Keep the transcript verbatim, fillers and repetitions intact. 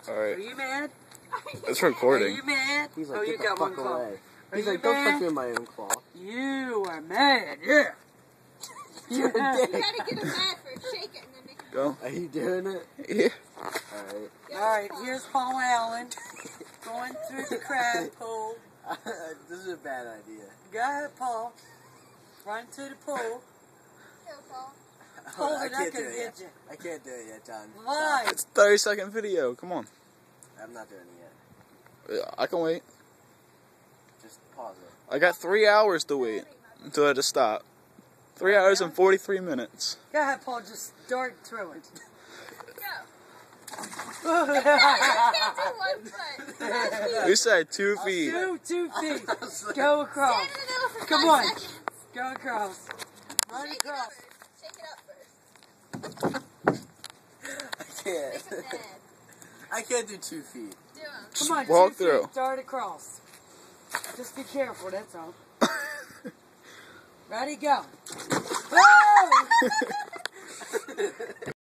Alright. Are you mad? It's Are recording. you mad? He's like, oh, get you the got fuck one claw. away. Are He's you like, don't mad? touch me with my own claw. You are mad, yeah. You're a Yeah. dick. You gotta get him mad for shake it and then make him. Go. Are you doing it? Yeah. Alright. Alright, here's Paul Allen going through the crab pool. This is a bad idea. Go ahead, Paul. Run to the pool. Go, Paul. Hold I it, I can't can do it get yet. you. I can't do it yet, John. Why? It's a thirty second video. Come on. I'm not doing it yet. I can wait. Just pause it. I got three hours to wait until I just stop. Three hours and forty-three minutes. Go ahead, Paul. Just dart through it. Go. I can't do one foot. We said two feet. Two, two feet. Go across. Stand in the middle for Come five on. seconds. Go across. Run Shake it up across. first. Shake it up first. I can't. Make him mad. I can't do two feet. Do him. Come on, Walk two through. feet. Dart across. Just be careful, that's all. Ready, go.